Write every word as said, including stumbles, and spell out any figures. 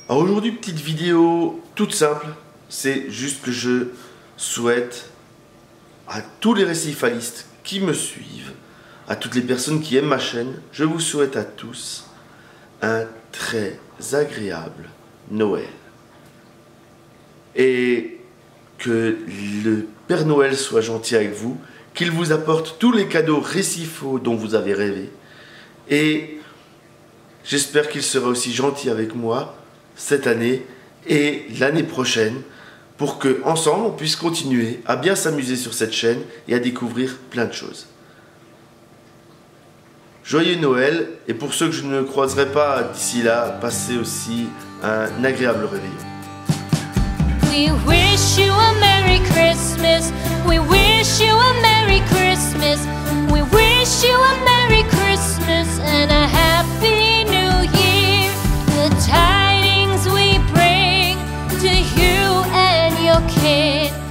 Alors aujourd'hui, petite vidéo toute simple, c'est juste que je souhaite à tous les récifalistes qui me suivent, à toutes les personnes qui aiment ma chaîne, je vous souhaite à tous un très agréable Noël. Et que le Père Noël soit gentil avec vous, qu'il vous apporte tous les cadeaux récifaux dont vous avez rêvé. Et j'espère qu'il sera aussi gentil avec moi cette année et l'année prochaine pour que ensemble on puisse continuer à bien s'amuser sur cette chaîne et à découvrir plein de choses. Joyeux Noël, et pour ceux que je ne croiserai pas d'ici là, passez aussi un agréable réveillon. We wish you a Merry Christmas. We wish you a Merry Christmas. We wish you a Merry Christmas and a Happy New Year. The tidings we bring to you and your kid.